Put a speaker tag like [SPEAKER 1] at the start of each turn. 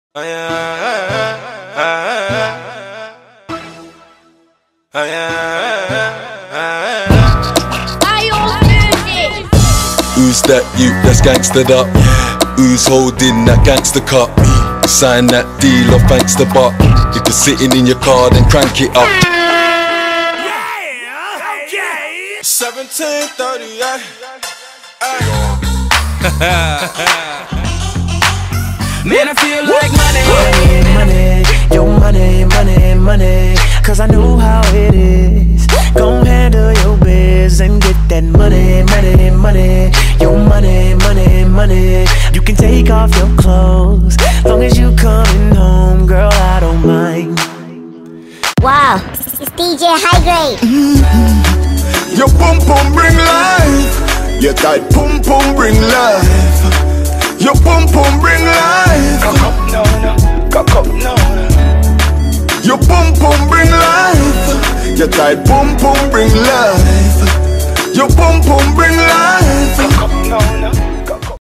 [SPEAKER 1] Oh yeah, oh yeah.
[SPEAKER 2] Who's that you that's gangstered up? Who's holding that gangster cup? Sign that deal or thanks the buck. If you're sitting in your car, then crank it up.
[SPEAKER 1] Yeah, okay. 1738.
[SPEAKER 3] Man, I feel like money,
[SPEAKER 4] money, your money, money, money. Cause I know how it is. Gon' handle your biz and get that money, money, money. Your money, money, money. You can take off your clothes, long as you coming home, girl, I don't mind.
[SPEAKER 5] Wow, it's DJ High Grade.
[SPEAKER 6] Your pum pum bring life. Your tight pum pum bring life. Your pum pum bring life.
[SPEAKER 3] cock up, no, no, cock up, no, no.
[SPEAKER 6] Your pum pum bring life. Your tight pum pum bring life. Your pum pum bring life.
[SPEAKER 3] Cock up, no, no.